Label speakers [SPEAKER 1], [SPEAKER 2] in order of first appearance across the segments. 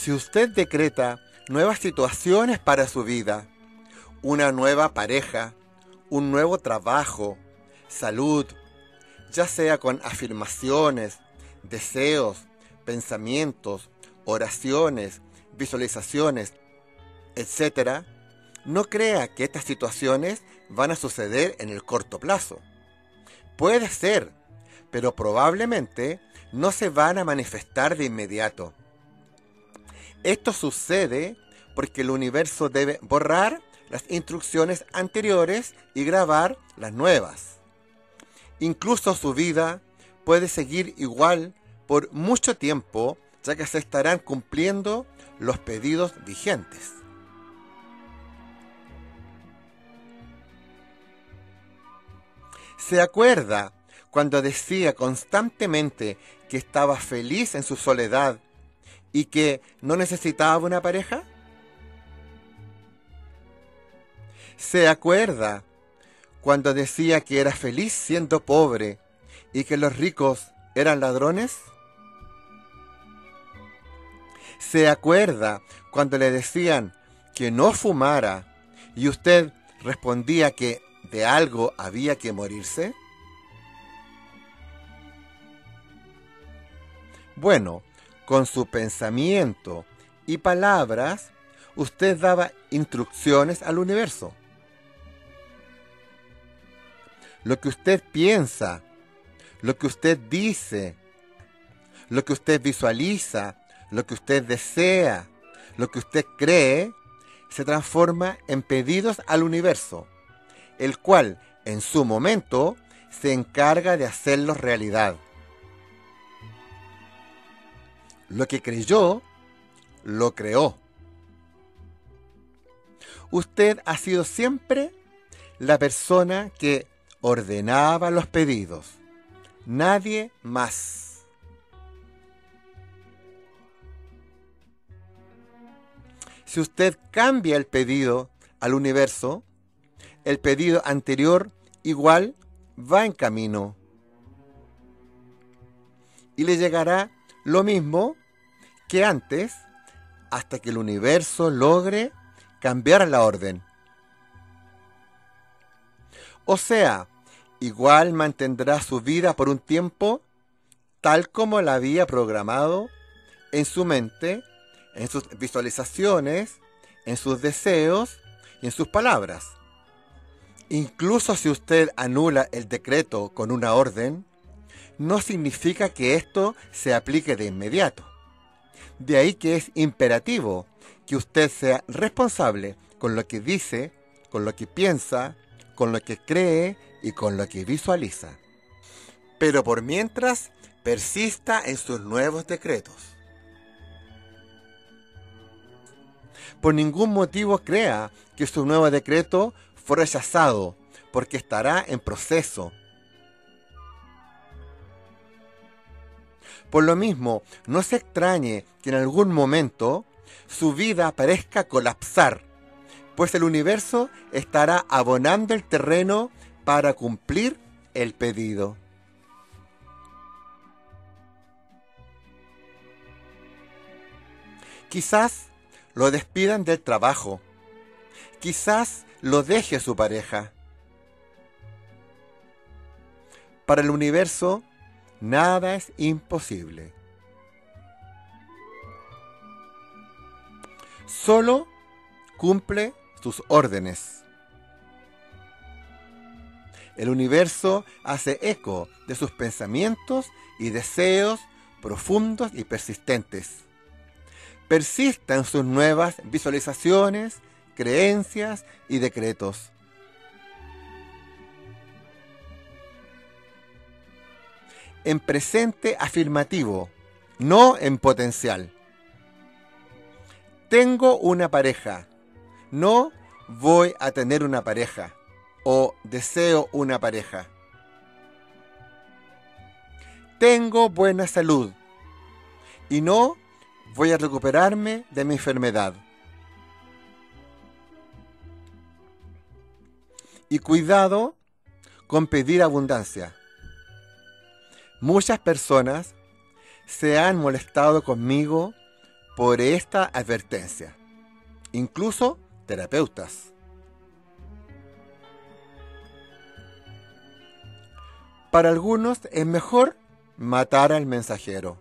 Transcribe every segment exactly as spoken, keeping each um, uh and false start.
[SPEAKER 1] Si usted decreta nuevas situaciones para su vida, una nueva pareja, un nuevo trabajo, salud, ya sea con afirmaciones, deseos, pensamientos, oraciones, visualizaciones, etcétera, no crea que estas situaciones van a suceder en el corto plazo. Puede ser, pero probablemente no se van a manifestar de inmediato. Esto sucede porque el universo debe borrar las instrucciones anteriores y grabar las nuevas. Incluso su vida puede seguir igual por mucho tiempo, ya que se estarán cumpliendo los pedidos vigentes. ¿Se acuerda cuando decía constantemente que estaba feliz en su soledad y que no necesitaba una pareja? ¿Se acuerda cuando decía que era feliz siendo pobre y que los ricos eran ladrones? ¿Se acuerda cuando le decían que no fumara y usted respondía que de algo había que morirse? Bueno, con su pensamiento y palabras, usted daba instrucciones al universo. Lo que usted piensa, lo que usted dice, lo que usted visualiza, lo que usted desea, lo que usted cree, se transforma en pedidos al universo, el cual, en su momento, se encarga de hacerlos realidad. Lo que creyó, lo creó. Usted ha sido siempre la persona que ordenaba los pedidos. Nadie más. Si usted cambia el pedido al universo, el pedido anterior igual va en camino. Y le llegará lo mismo que antes, hasta que el universo logre cambiar la orden. O sea, igual mantendrá su vida por un tiempo tal como la había programado en su mente, en sus visualizaciones, en sus deseos y en sus palabras. Incluso si usted anula el decreto con una orden, no significa que esto se aplique de inmediato. De ahí que es imperativo que usted sea responsable con lo que dice, con lo que piensa, con lo que cree y con lo que visualiza. Pero por mientras, persista en sus nuevos decretos. Por ningún motivo crea que su nuevo decreto fue rechazado, porque estará en proceso. Por lo mismo, no se extrañe que en algún momento su vida parezca colapsar, pues el universo estará abonando el terreno para cumplir el pedido. Quizás lo despidan del trabajo, quizás lo deje su pareja. Para el universo, nada es imposible. Solo cumple sus órdenes. El universo hace eco de sus pensamientos y deseos profundos y persistentes. Persista en sus nuevas visualizaciones, creencias y decretos. En presente afirmativo, no en potencial. Tengo una pareja, no voy a tener una pareja o deseo una pareja. Tengo buena salud y no voy a recuperarme de mi enfermedad. Y cuidado con pedir abundancia. Muchas personas se han molestado conmigo por esta advertencia, incluso terapeutas. Para algunos es mejor matar al mensajero.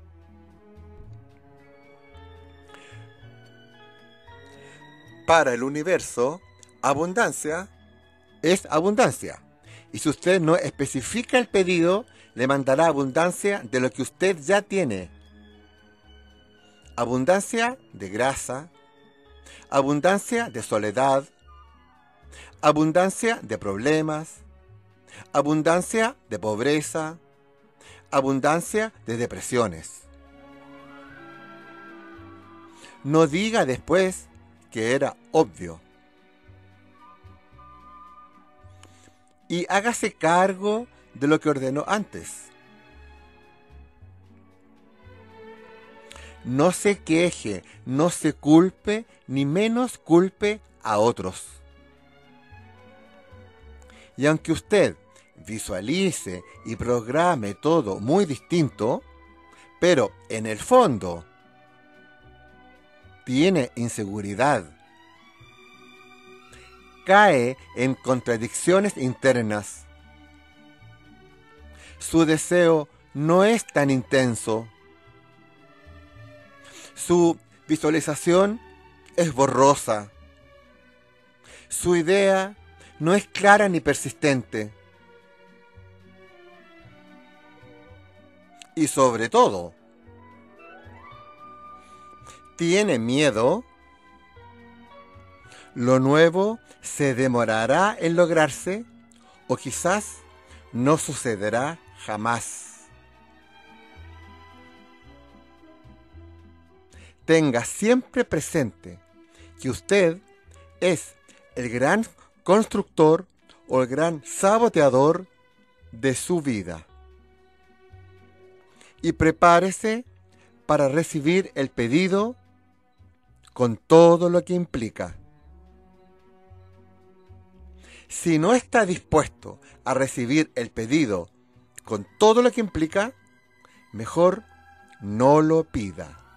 [SPEAKER 1] Para el universo, abundancia es abundancia. Y si usted no especifica el pedido, le mandará abundancia de lo que usted ya tiene. Abundancia de grasa, abundancia de soledad, abundancia de problemas, abundancia de pobreza, abundancia de depresiones. No diga después que era obvio. Y hágase cargo de lo que ordenó antes. No se queje, no se culpe, ni menos culpe a otros. Y aunque usted visualice y programe todo muy distinto, pero en el fondo tiene inseguridad, cae en contradicciones internas. Su deseo no es tan intenso. Su visualización es borrosa. Su idea no es clara ni persistente. Y sobre todo, tiene miedo. Lo nuevo se demorará en lograrse o quizás no sucederá jamás. Tenga siempre presente que usted es el gran constructor o el gran saboteador de su vida. Y prepárese para recibir el pedido con todo lo que implica. Si no está dispuesto a recibir el pedido con todo lo que implica, mejor no lo pida.